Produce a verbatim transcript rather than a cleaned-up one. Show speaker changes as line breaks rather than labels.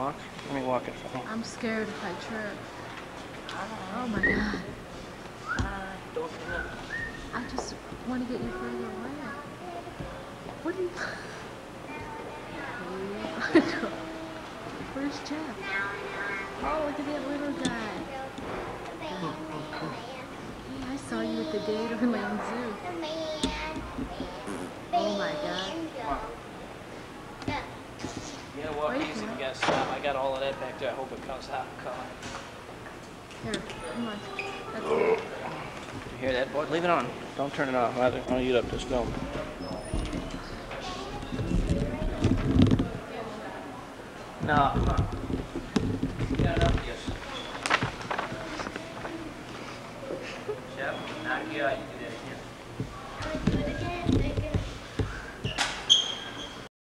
walk? Let me walk it for me.
I'm scared if I trip. Oh my god.
Don't
I just want to get you further away. What are you... Where's Jeff? Oh, look at that little guy. Hey, I saw you at the Gatorland Zoo. Oh my god.
You gotta walk
Wait,
easy,
what?
you gotta stop. I got all of that back there. I hope it comes out. Come on.
Here, come on. That's it.
You hear that, boy? Leave it on. Don't turn it off. I want to eat up this film. No.